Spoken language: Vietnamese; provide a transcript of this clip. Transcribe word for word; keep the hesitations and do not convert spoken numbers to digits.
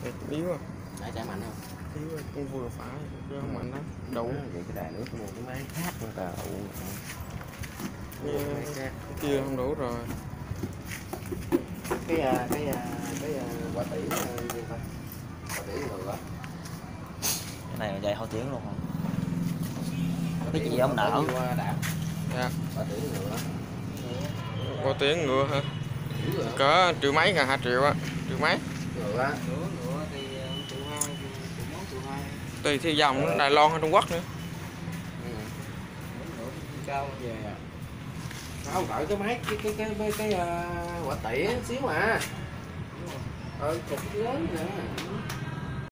Yếu à. Nãy chạy mạnh không? Yếu à, cũng vừa phải, chứ không mạnh lắm. Đủ. Vậy cái đài nước mua cái máy khác nữa tao. Cái kia không đủ rồi. Cái cái cái, cái quả tỉ gì ta? Quả tỉ người á. Cái này dài hao tiếng luôn không? Cái gì ông nợ? Dạ. Quả tỉ ngựa. Có tiếng ngựa hả? Có triệu mấy ngàn, hai triệu á, triệu mấy. Ngựa á. Ngựa thì triệu hai, triệu mốt, triệu hai. Tùy theo dòng Đài Loan hay Trung Quốc nữa. Ừ. Ngựa cao về. Không cởi cái máy cái cái cái cái, cái uh, quả tỉ xíu mà. Ờ cục lớn nè.